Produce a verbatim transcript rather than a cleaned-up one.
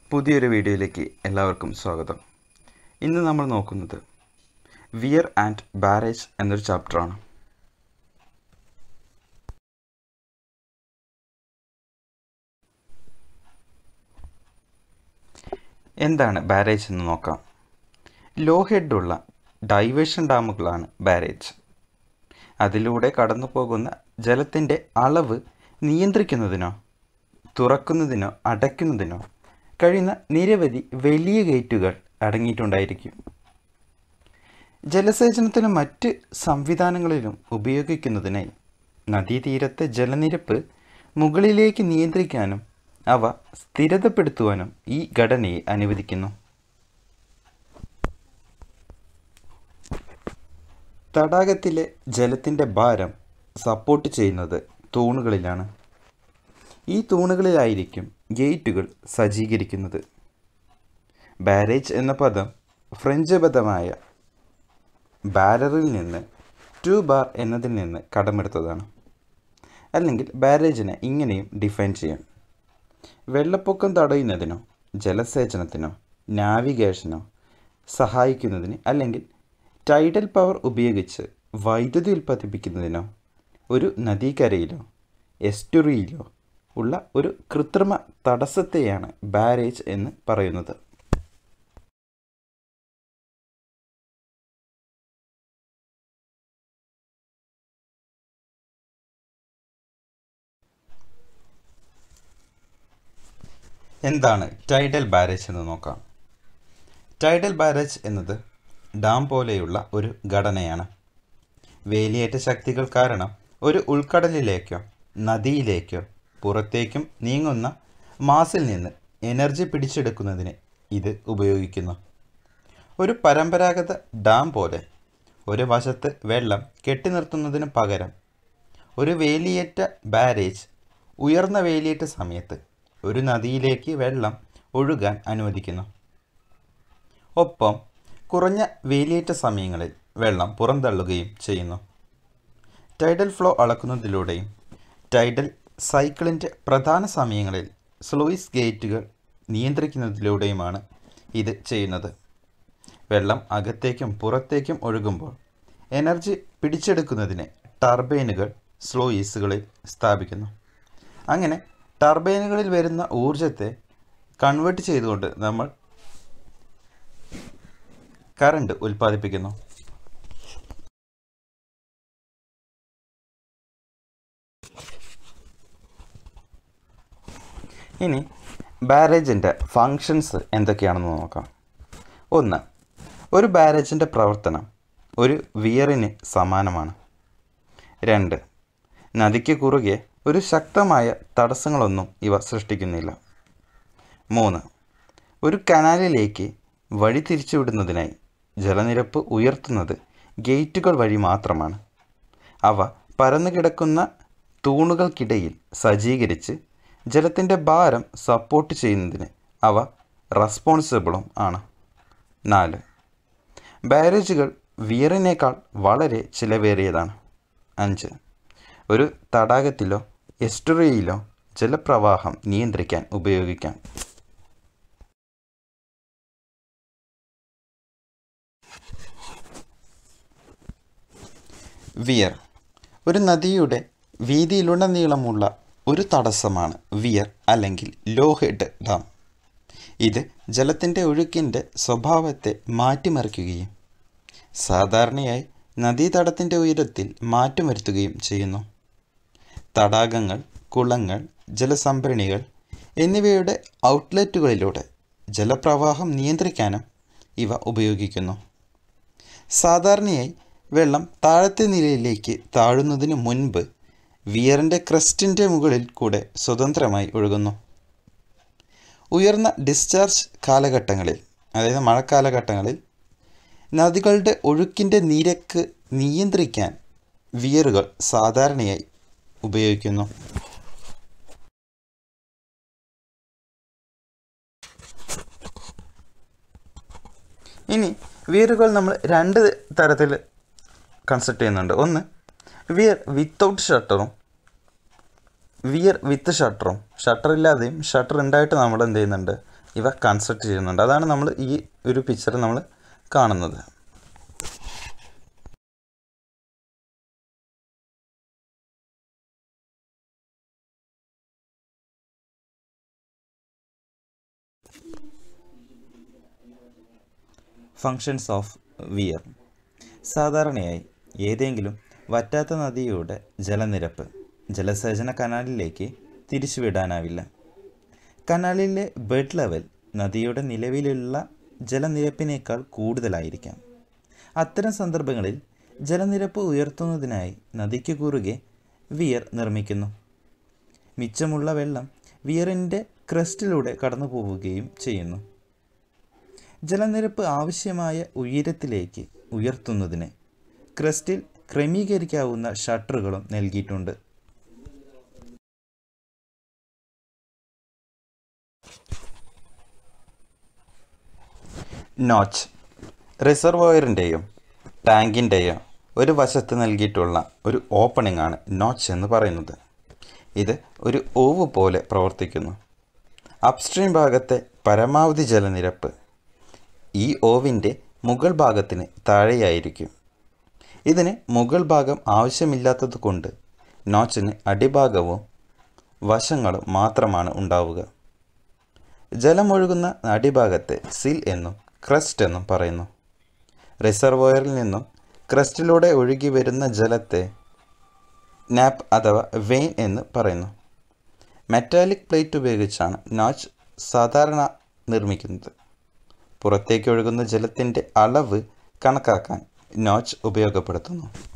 പുതിയൊരു വീഡിയോയിലേക്ക് എല്ലാവർക്കും സ്വാഗതം. ഇന്ന് നമ്മൾ നോക്കുന്നത് വിയർ ആൻഡ് ബാരേജ് എന്നൊരു ചാപ്റ്ററാണ്. എന്താണ് ബാരേജ് എന്ന് നോക്കാം. ലോ ഹെഡുള്ള ഡൈവേഷൻ ഡാമുകളാണ് ബാരേജ്. അതിലൂടെ കടന്നു പോകുന്ന ജലത്തിൻ്റെ അളവ് നിയന്ത്രിക്കുന്നതിനോ തുറക്കുന്നതിനോ അടയ്ക്കുന്നതിനോ കഴിയുന്ന നിരവധി വലിയ ഗേറ്റുകൾ അടങ്ങിയിട്ടുണ്ടായിരിക്കും. ജലസേചനത്തിനും മറ്റ് സംവിധാനങ്ങളിലും ഉപയോഗിക്കുന്നതിനായി നദീതീരത്തെ ജലനിരപ്പ് മുകളിലേക്ക് നിയന്ത്രിക്കാനും അവ സ്ഥിരതപ്പെടുത്തുവാനും ഈ ഘടനയെ അനുവദിക്കുന്നു. തടാകത്തിലെ ജലത്തിൻ്റെ ഭാരം സപ്പോർട്ട് ചെയ്യുന്നത് തൂണുകളിലാണ്. ഈ തൂണുകളിലായിരിക്കും ഗേറ്റുകൾ സജ്ജീകരിക്കുന്നത്. ബാരേജ് എന്ന പദം ഫ്രഞ്ച് പദമായ ബാരറിൽ നിന്ന് ടു ബാർ എന്നതിൽ നിന്ന് കടമെടുത്തതാണ്. അല്ലെങ്കിൽ ബാരേജിനെ ഇങ്ങനെയും ഡിഫൈൻ ചെയ്യാം: വെള്ളപ്പൊക്കം തടയുന്നതിനോ ജലസേചനത്തിനോ നാവിഗേഷനോ സഹായിക്കുന്നതിന് അല്ലെങ്കിൽ ടൈഡൽ പവർ ഉപയോഗിച്ച് വൈദ്യുതി ഉൽപ്പാദിപ്പിക്കുന്നതിനോ ഒരു നദീക്കരയിലോ എസ്റ്റുറിയിലോ ഉള്ള ഒരു കൃത്രിമ തടസ്സത്തെയാണ് ബാരേജ് എന്ന് പറയുന്നത്. എന്താണ് ടൈഡൽ ബാരേജ് എന്ന് നോക്കാം. ടൈഡൽ ബാരേജ് എന്നത് ഡാം പോലെയുള്ള ഒരു ഘടനയാണ്. വേലിയേറ്റ ശക്തികൾ കാരണം ഒരു ഉൾക്കടലിലേക്കോ നദിയിലേക്കോ പുറത്തേക്കും നീങ്ങുന്ന മാസിൽ നിന്ന് എനർജി പിടിച്ചെടുക്കുന്നതിന് ഇത് ഉപയോഗിക്കുന്നു. ഒരു പരമ്പരാഗത ഡാം പോലെ ഒരു വശത്ത് വെള്ളം കെട്ടി നിർത്തുന്നതിന് പകരം ഒരു വേലിയേറ്റ ബാരേജ് ഉയർന്ന വേലിയേറ്റ സമയത്ത് ഒരു നദിയിലേക്ക് വെള്ളം ഒഴുകാൻ അനുവദിക്കുന്നു. ഒപ്പം കുറഞ്ഞ വേലിയേറ്റ സമയങ്ങളിൽ വെള്ളം പുറന്തള്ളുകയും ചെയ്യുന്നു. ടൈഡൽ ഫ്ലോ അളക്കുന്നതിലൂടെയും ടൈഡൽ സൈക്കിളിൻ്റെ പ്രധാന സമയങ്ങളിൽ സ്ലൂയിസ് ഗേറ്റുകൾ നിയന്ത്രിക്കുന്നതിലൂടെയുമാണ് ഇത് ചെയ്യുന്നത്. വെള്ളം അകത്തേക്കും പുറത്തേക്കും ഒഴുകുമ്പോൾ എനർജി പിടിച്ചെടുക്കുന്നതിന് ടർബൈനുകൾ സ്ലൂയിസുകളിൽ സ്ഥാപിക്കുന്നു. അങ്ങനെ ടർബൈനുകളിൽ വരുന്ന ഊർജത്തെ കൺവേർട്ട് ചെയ്തുകൊണ്ട് നമ്മൾ കറണ്ട് ഉൽപ്പാദിപ്പിക്കുന്നു. ഇനി ബാരേജിൻ്റെ ഫങ്ഷൻസ് എന്തൊക്കെയാണെന്ന് നോക്കാം. ഒന്ന്, ഒരു ബാരേജിൻ്റെ പ്രവർത്തനം ഒരു വിയറിന് സമാനമാണ്. രണ്ട്, നദിക്ക് കുറുകെ ഒരു ശക്തമായ തടസ്സങ്ങളൊന്നും ഇവ സൃഷ്ടിക്കുന്നില്ല. മൂന്ന്, ഒരു കനാലിലേക്ക് വഴി തിരിച്ചുവിടുന്നതിനായി ജലനിരപ്പ് ഉയർത്തുന്നത് ഗേറ്റുകൾ വഴി മാത്രമാണ്. അവ പരന്നു കിടക്കുന്ന തൂണുകൾക്കിടയിൽ സജ്ജീകരിച്ച് ജലത്തിൻ്റെ ഭാരം സപ്പോർട്ട് ചെയ്യുന്നതിന് അവ റെസ്പോൺസിബിളും ആണ്. നാല്, ബാരേജുകൾ വിയറിനേക്കാൾ വളരെ ചിലവേറിയതാണ്. അഞ്ച്, ഒരു തടാകത്തിലോ എസ്റ്റുറിയിലോ ജലപ്രവാഹം നിയന്ത്രിക്കാൻ ഉപയോഗിക്കാം. വിയർ ഒരു നദിയുടെ വീതിയിലുടനീളമുള്ള ഒരു തടസ്സമാണ് വിയർ അല്ലെങ്കിൽ ലോ ഹെഡ് ഡാം. ഇത് ജലത്തിൻ്റെ ഒഴുക്കിൻ്റെ സ്വഭാവത്തെ മാറ്റിമറിക്കുകയും സാധാരണയായി നദീതടത്തിൻ്റെ ഉയരത്തിൽ മാറ്റം വരുത്തുകയും ചെയ്യുന്നു. തടാകങ്ങൾ, കുളങ്ങൾ, ജലസംഭരണികൾ എന്നിവയുടെ ഔട്ട്ലെറ്റുകളിലൂടെ ജലപ്രവാഹം നിയന്ത്രിക്കാനും ഇവ ഉപയോഗിക്കുന്നു. സാധാരണയായി വെള്ളം താഴത്തെ നിലയിലേക്ക് താഴുന്നതിന് മുൻപ് വിയറിൻ്റെ ക്രസ്റ്റിൻ്റെ മുകളിൽ കൂടെ സ്വതന്ത്രമായി ഒഴുകുന്നു. ഉയർന്ന ഡിസ്ചാർജ് കാലഘട്ടങ്ങളിൽ, അതായത് മഴക്കാലഘട്ടങ്ങളിൽ, നദികളുടെ ഒഴുക്കിൻ്റെ നിരക്ക് നിയന്ത്രിക്കാൻ വിയറുകൾ സാധാരണയായി ഉപയോഗിക്കുന്നു. ഇനി വിയറുകൾ നമ്മൾ രണ്ട് തരത്തിൽ കൺസിഡർ ചെയ്യുന്നുണ്ട്. ഒന്ന്, വിയർ വിത്തൗട്ട് ഷട്ടറും വിയർ വിത്ത് ഷട്ടറും. ഷട്ടർ ഇല്ലാതെയും ഷട്ടർ ഉണ്ടായിട്ട് നമ്മൾ എന്ത് ചെയ്യുന്നുണ്ട്, ഇവ കൺസ്ട്രക്റ്റ് ചെയ്യുന്നുണ്ട്. അതാണ് നമ്മൾ ഈ ഒരു പിക്ചറിൽ നമ്മൾ കാണുന്നത്. Functions of weir. സാധാരണയായി ഏതെങ്കിലും വറ്റാത്ത നദിയുടെ ജലനിരപ്പ് ജലസേചന കനാലിലേക്ക് തിരിച്ചുവിടാനാവില്ല. കനാലിലെ ബെഡ് ലെവൽ നദിയുടെ നിലവിലുള്ള ജലനിരപ്പിനേക്കാൾ കൂടുതലായിരിക്കാം. അത്തരം സന്ദർഭങ്ങളിൽ ജലനിരപ്പ് ഉയർത്തുന്നതിനായി നദിക്ക് കുറുകെ വിയർ നിർമ്മിക്കുന്നു. മിച്ചമുള്ള വെള്ളം വിയറിൻ്റെ ക്രസ്റ്റിലൂടെ കടന്നു പോവുകയും ചെയ്യുന്നു. ജലനിരപ്പ് ആവശ്യമായ ഉയരത്തിലേക്ക് ഉയർത്തുന്നതിന് ക്രസ്റ്റിൽ ക്രമീകരിക്കാവുന്ന ഷട്ടറുകളും നൽകിയിട്ടുണ്ട്. നോച്ച്. റിസർവോയറിൻ്റെയോ ടാങ്കിൻ്റെയോ ഒരു വശത്ത് നൽകിയിട്ടുള്ള ഒരു ഓപ്പണിംഗ് ആണ് നോച്ച് എന്ന് പറയുന്നത്. ഇത് ഒരു ഓവ് പോലെ പ്രവർത്തിക്കുന്നു. അപ്സ്ട്രീം ഭാഗത്തെ പരമാവധി ജലനിരപ്പ് ഈ ഓവിൻ്റെ മുകൾ ഭാഗത്തിന് താഴെയായിരിക്കും. ഇതിന് മുകൾ ഭാഗം ആവശ്യമില്ലാത്തത് കൊണ്ട് നോച്ചിന് അടിഭാഗവും വശങ്ങളും മാത്രമാണ് ഉണ്ടാവുക. ജലമൊഴുകുന്ന അടിഭാഗത്തെ സിൽ എന്നും ക്രസ്റ്റ് എന്നും പറയുന്നു. റിസർവോയറിൽ നിന്നും ക്രസ്റ്റിലൂടെ ഒഴുകി വരുന്ന ജലത്തെ നാപ്പ് അഥവാ വെയിൻ എന്ന് പറയുന്നു. മെറ്റാലിക് പ്ലേറ്റ് ഉപയോഗിച്ചാണ് നോച്ച് സാധാരണ നിർമ്മിക്കുന്നത്. പുറത്തേക്ക് ഒഴുകുന്ന ജലത്തിൻ്റെ അളവ് കണക്കാക്കാൻ നോച്ച് ഉപയോഗപ്പെടുത്തുന്നു.